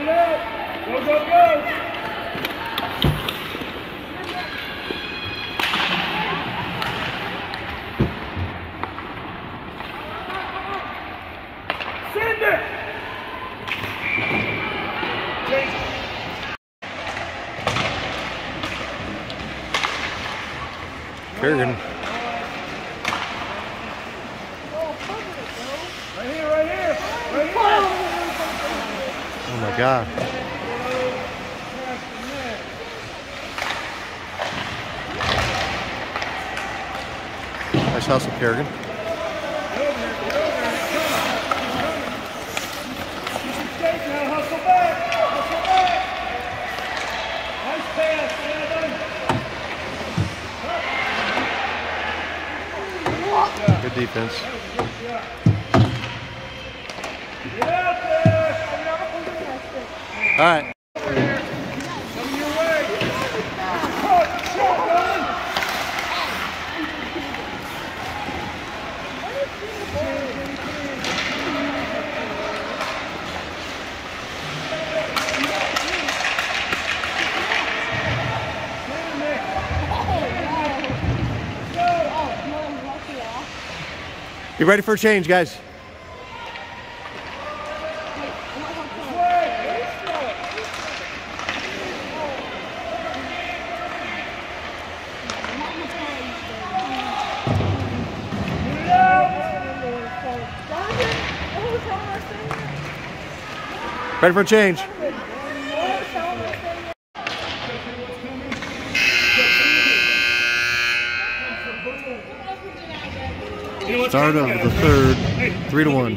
it out. Go, go, go. Send it. Carigan. Right here, right here, right here. Oh my God. Nice hustle, Carigan. Hustle back, hustle back. Nice pass, Good defense. Get out there. All right. Coming your way. Cut, shotgun. You ready for a change, guys? Ready for a change? Start of the third, 3-1.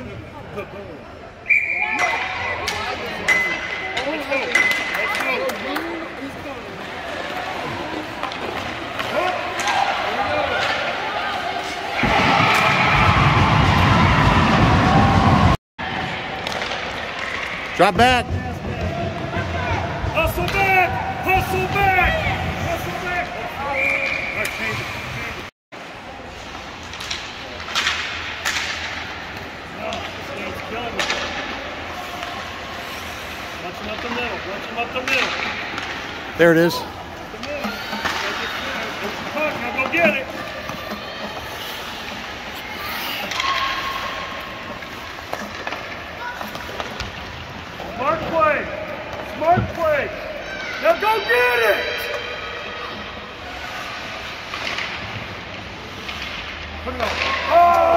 Drop back. Hustle back! Hustle back! Hustle back! All right, change it. Watch him up the middle. Watch him up the middle. There it is. Up the middle. There's the puck. Now go get it. Smart play. Smart play. Now go get it. Put it on. Oh!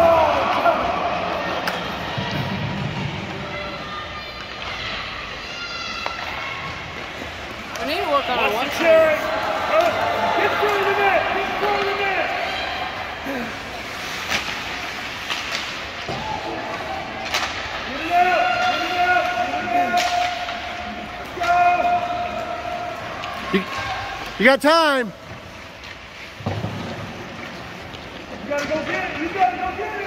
We need to work on our one Cherry. Get through the net. Get through the net. Get it out. Get it out. Get it out. Let's go. You got time. You gotta go get it. You gotta go get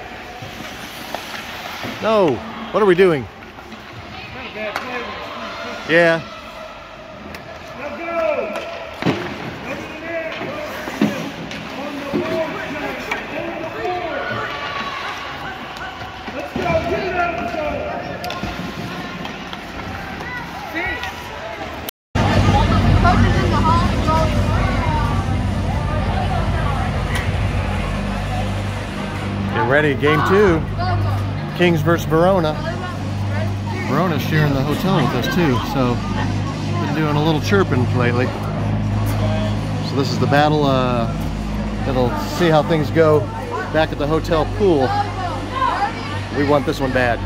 it. No. What are we doing? Not a bad play. Yeah. Now go. Go to the net. On the board. On the board. Let's go. Get it out of the zone. Get ready. Game 2. Kings versus Verona. Verona's sharing the hotel with us too, so been doing a little chirping lately. So this is the battle. It'll see how things go back at the hotel pool. We want this one bad.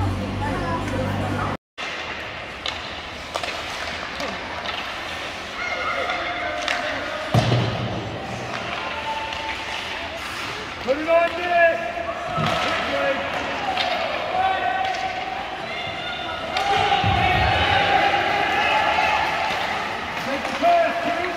Put it on net. Take the pass, Keith.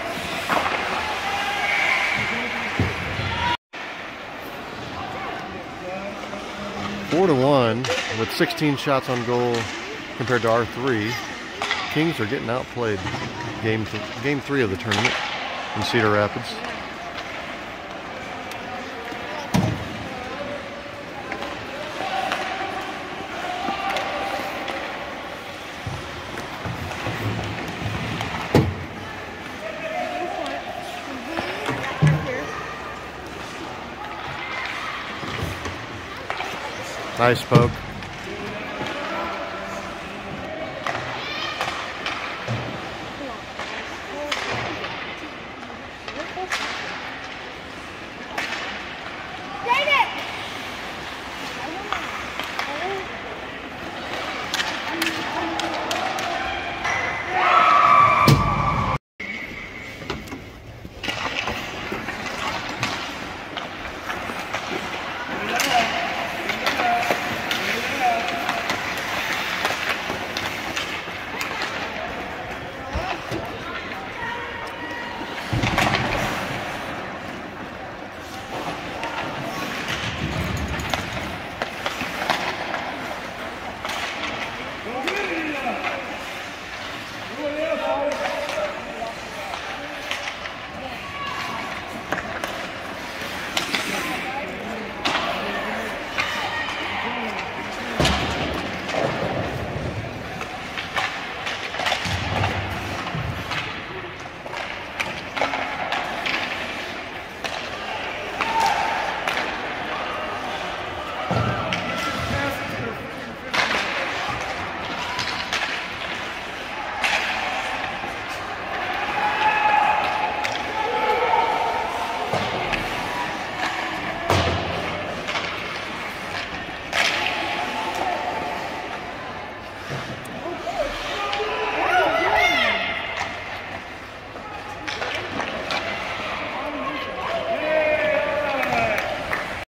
4-1 with 16 shots on goal compared to our 3. Kings are getting outplayed. Game 3 of the tournament in Cedar Rapids. Nice poke.